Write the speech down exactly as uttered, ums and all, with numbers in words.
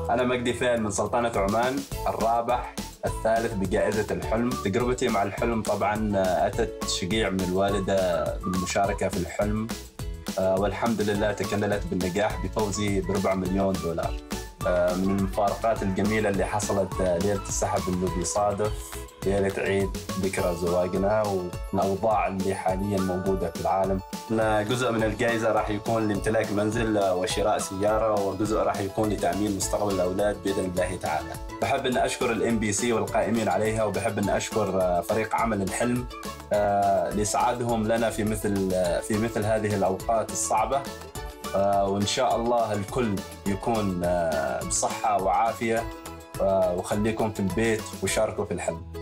أنا مجدي فهد من سلطنة عمان، الرابح الثالث بجائزة الحلم. تجربتي مع الحلم طبعا أتت شجيع من الوالدة بالمشاركة في الحلم، والحمد لله تكللت بالنجاح بفوزي بربع مليون دولار. من المفارقات الجميلة اللي حصلت ليلة السحب إنه بيصادف ليلة عيد ذكرى زواجنا والأوضاع اللي حاليا موجودة في العالم. جزء من الجائزة راح يكون لامتلاك منزل وشراء سيارة، وجزء راح يكون لتأمين مستقبل الأولاد بإذن الله تعالى. بحب أن أشكر الام بي سي والقائمين عليها، وبحب أن أشكر فريق عمل الحلم لإسعادهم لنا في مثل في مثل هذه الأوقات الصعبة، وإن شاء الله الكل يكون بصحة وعافية، وخليكم في البيت وشاركوا في الحلم.